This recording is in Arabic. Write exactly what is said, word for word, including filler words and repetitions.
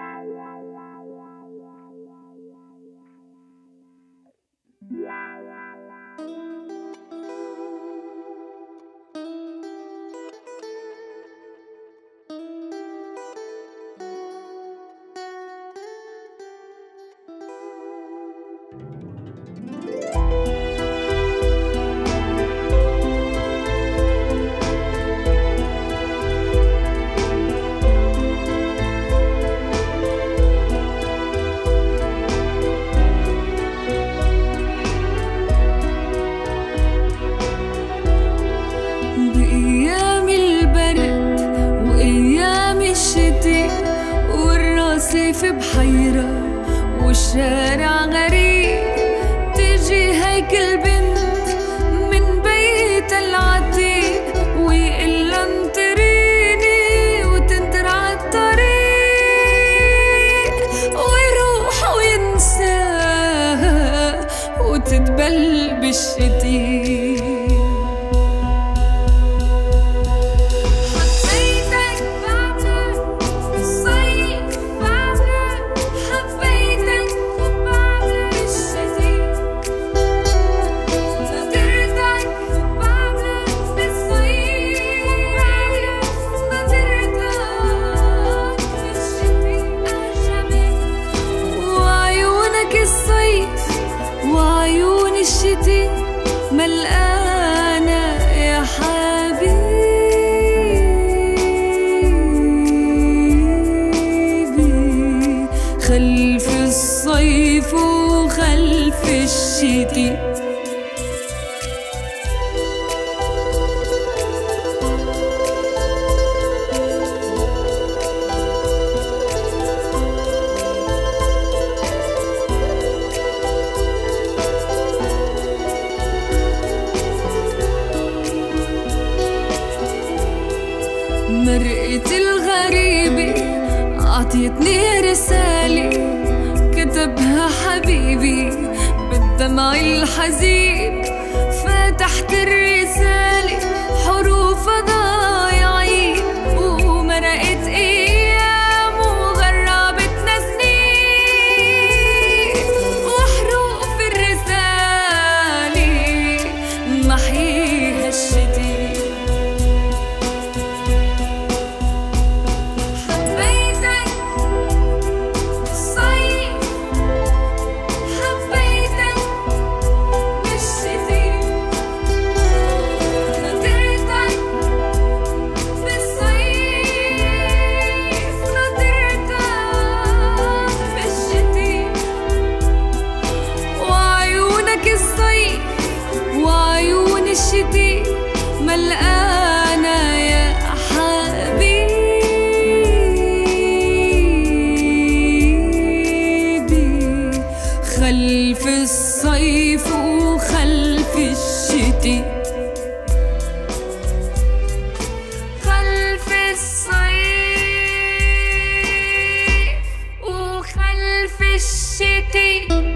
في بحيرة والشارع غريب، تجي هيك البنت من بيت العتيق ويقلها انطريني وتنطر عالطريق، ويروح وينساها وتتبل بالشتيق. ملقانة يا حبيبي خلف الصيف وخلف الشتي. مرقت الغريبة عطيتني رسالة كتبها حبيبي بالدمع الحزين، فتحت الرسالة حروفها ضايعين ومرقت أيام وغربتنا سنين، وحروف الرسالة محيها الشتي. الشتي ملقانة يا حبيبي خلف الصيف وخلف الشتي، خلف الصيف وخلف الشتي.